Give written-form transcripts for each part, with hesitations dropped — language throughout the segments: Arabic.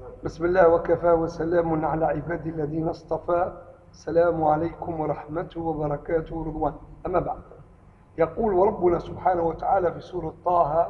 بسم الله وكفى وسلام على عبادي الذين اصطفى. السلام عليكم ورحمته وبركاته ورضوان. أما بعد، يقول ربنا سبحانه وتعالى في سورة طه: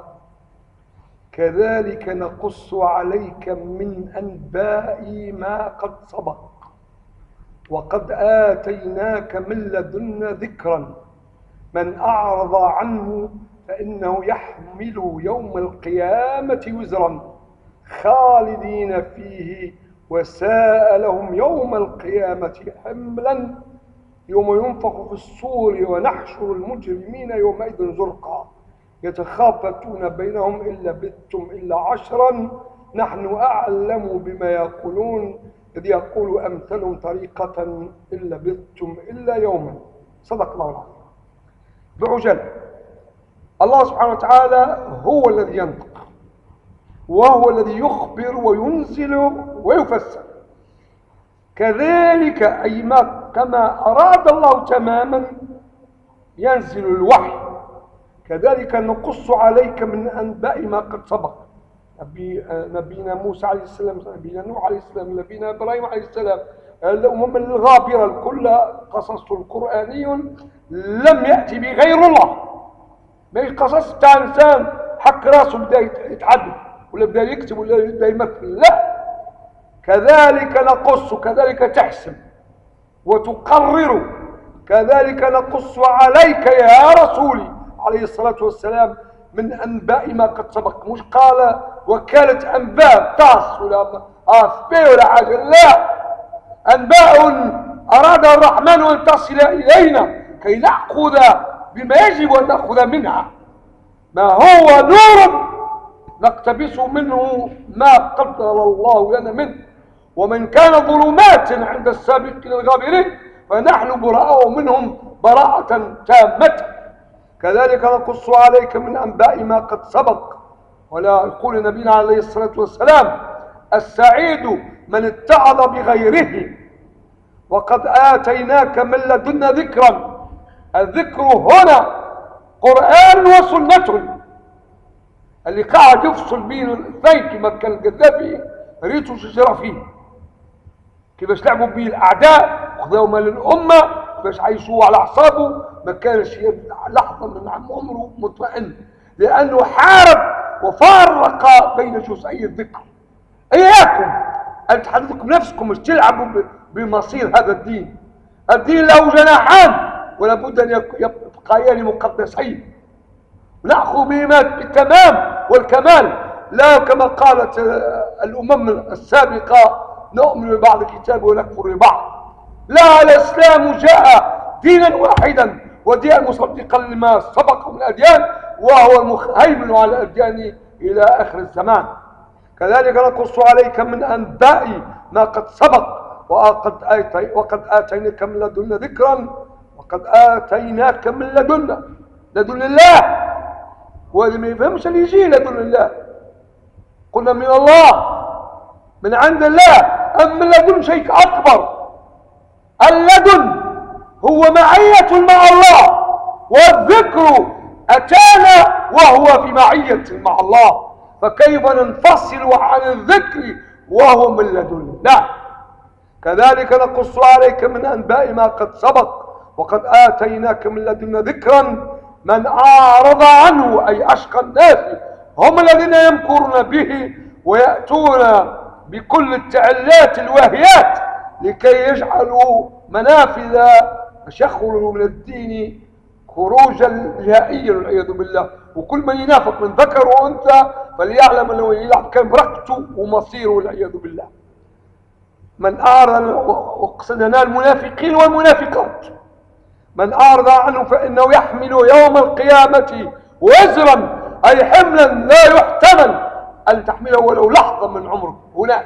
كذلك نقص عليك من أنباء ما قد سبق وقد آتيناك من لدنا ذكرا من أعرض عنه فإنه يحمل يوم القيامة وزرا خالدين فيه وساء لهم يوم القيامة حملا يوم ينفخ في الصور ونحشر المجرمين يومئذ زرقا يتخافتون بينهم إن لبثتم إلا عشرا نحن أعلم بما يقولون إذ يقول أمثلهم طريقة إن لبثتم إلا يوما. صدق الله العظيم. بعجل، الله سبحانه وتعالى هو الذي ينطق وهو الذي يخبر وينزل ويفسر. كذلك أي ما كما أراد الله تماما ينزل الوحي. كذلك نقص عليك من أنباء ما قد سبق. نبينا موسى عليه السلام، نبينا نوح عليه السلام، نبينا إبراهيم عليه السلام، الأمم الغابرة الكل قصص قرآني لم يأتي بغير الله. ما قصص بتاع إنسان حق راسه بدا يتعدل ولا بدا يكتب ولا بدا يمثل، لا. كذلك نقص، كذلك تحسم وتقرر. كذلك نقص عليك يا رسولي عليه الصلاة والسلام من أنباء ما قد سبق. مش قال وكالة أنباء تاس ولا آفبي ولا حاجة، لا. أنباء أراد الرحمن أن تصل إلينا كي نأخذ بما يجب أن نأخذ منها، ما هو نور نقتبس منه ما قدر الله لنا منه، ومن كان ظلمات عند السابقين الغابرين فنحن براء منهم براءة تامة. كذلك نقص عليك من أنباء ما قد سبق. ولا يقول نبينا عليه الصلاة والسلام: السعيد من اتعظ بغيره وقد آتيناك من لدنا ذكرا. الذكر هنا قرآن وسنة. اللي قاعد يفصل بين الاثنين كما كان القذافي ريتو شجرة فيه، كيفاش لعبوا به الأعداء وخذوا مال الأمة، كيفاش عايشوا على أعصابه، ما كانش لحظة من عمره مطمئن، لأنه حارب وفارق بين جزئي الذكر. إياكم أن تحدثكم نفسكم مش تلعبوا بمصير هذا الدين. الدين له جناحان ولا بد أن يبقيان مقدسين، نأخذ بهما بالتمام والكمال، لا كما قالت الأمم السابقة: نؤمن ببعض الكتاب ونكفر ببعض. لا، الإسلام جاء دينا واحدا ودينا مصدقا لما سبق من الأديان، وهو المهيمن على الأديان إلى آخر الزمان. كذلك نقص عليك من أنباء ما قد سبق وقد آتيناك من لدنا ذكرا وقد آتيناك من لدن الله. واللي ما يفهمش اللي يجي لدن الله، قلنا من الله من عند الله، أم من لدن شيء أكبر. اللدن هو معية مع الله، والذكر أتانا وهو في معية مع الله، فكيف ننفصل عن الذكر وهو من لدن الله؟ كذلك نقص عليك من أنباء ما قد سبق وقد آتيناك من لدنا ذكرا من أعرض عنه، أي أشقى الناس هم الذين يمكرون به ويأتون بكل التعلات الواهيات لكي يجعلوا منافذ يخرجوا من الدين خروجا نهائيا والعياذ بالله. وكل من ينافق من ذكر وأنثى فليعلم أنه يلعب كان برقته ومصيره والعياذ بالله. من أعرض، وقصدنا المنافقين والمنافقات، من أعرض عنه فإنه يحمل يوم القيامة وزرا، أي حملا لا يحتمل أن تحمله ولو لحظة من عمره هناك.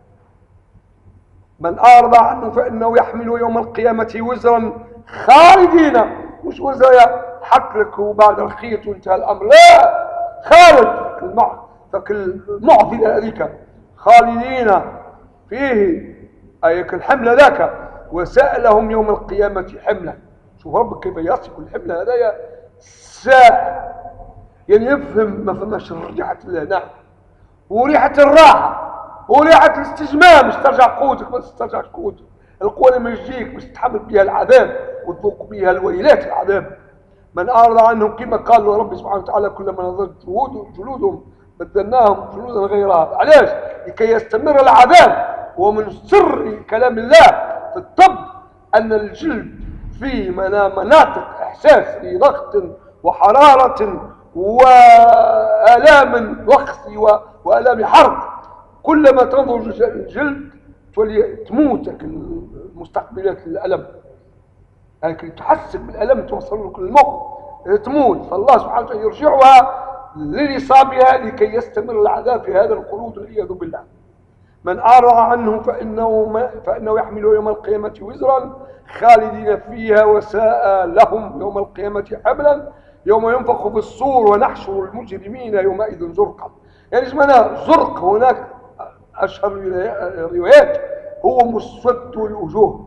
من أعرض عنه فإنه يحمل يوم القيامة وزرا خالدين، مش وزر حق لك وبعد الخيط وانتهى الأمر، لا، خالد المعضلة هذيك خالدين فيه، أي الحمل ذاك وسألهم يوم القيامة حملا. شوف ربك كيف يصف الحمل هذايا ساء، يعني يفهم ما فماش ريحة الهناء وريحة الراحة وليعة الاستجمام باش ترجع قوتك، ما تسترجعش قوتك. القوة اللي ما تجيك باش تتحمل بها العذاب وتذوق بها الويلات العذاب. من أعرض عنهم كما قال ربي سبحانه وتعالى كلما نضجت جلودهم بدلناهم جلودا غيرها. علاش؟ لكي يستمر العذاب. ومن سر كلام الله في الطب أن الجلد في مناطق إحساس بضغط وحرارة وآلام وخز وآلام حرق. كلما تنضج الجلد تموت المستقبلات الألم، لكن تحسك بالألم توصل لك المخ تموت. فالله سبحانه وتعالى يرجعها لإصابها لكي يستمر العذاب في هذا الخلود والعياذ بالله. من أعرض عنه فإنه يحمل يوم القيامة وزرا خالدين فيها وساء لهم يوم القيامة حملا يوم ينفخ في الصور ونحشر المجرمين يومئذ زرقا. يعني اسمنا زرق هناك أشهر الروايات هو مسود الوجوه،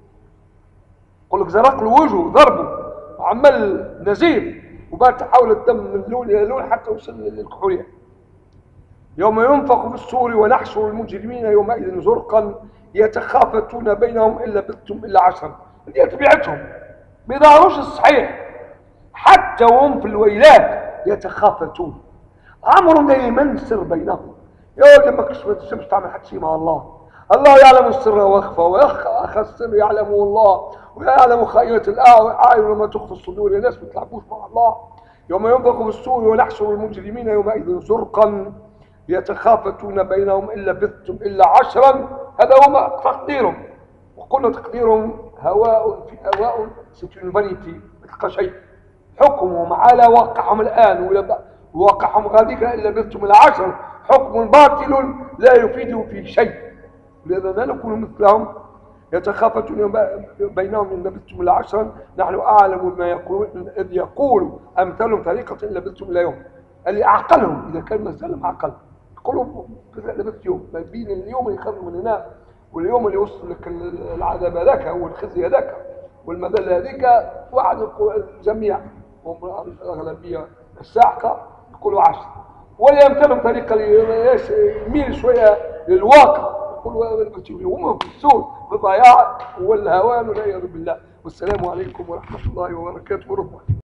يقول لك زرق الوجه ضربه عمل نزيف وبعد تحول الدم من لون إلى لون حتى وصل للكحولية. يوم ينفخ في الصور ونحشر المجرمين يومئذ زرقا يتخافتون بينهم إن لبثتم إلا عشرا. هذه طبيعتهم ما يظهروش الصحيح حتى وهم في الويلات يتخافتون. عمرهم دائما سر بينهم. يا ولد ما كنتش تعمل حتى شيء مع الله. الله يعلم السر واخفى، واخ السر يعلمه الله، ويعلم خائنة الأعين وما تخفي الصدور. الناس ما تلعبوش مع الله. يوم ينفخ في الصور ونحشر المجرمين يومئذ زرقا يتخافتون بينهم إن لبثتم إلا عشرا. هذا هو تقديرهم، وقلنا تقديرهم هواء في هواء ستون فانيتي، ما تلقى شيء. حكمهم على واقعهم الآن ولا واقعهم غاديك إن لبثتم إلا عشرا حكم باطل لا يفيد في شيء، لأننا لا نكون مثلهم. يتخافتون بينهم إن لبثتم إلا عشرا نحن أعلم ما يقولون إذ يقول أمثالهم طريقة إن لبثتم إلا يوم. اللي أعقلهم إذا كان مسلم عقل يقولوا لبثت يوم، ما بين اليوم اللي يخرج من هنا واليوم اللي يوصل لك العذاب هذاك والخزي هذاك والمذلة هذيك واحد. الجميع هم الأغلبية الساحقة يقولوا 10، واللي يمثلهم طريقة يميل شوية للواقع يقولوا لبثت يوم. هم في السوء بالضياع والهوان والعياذ بالله. والسلام عليكم ورحمة الله وبركاته ورضوانه.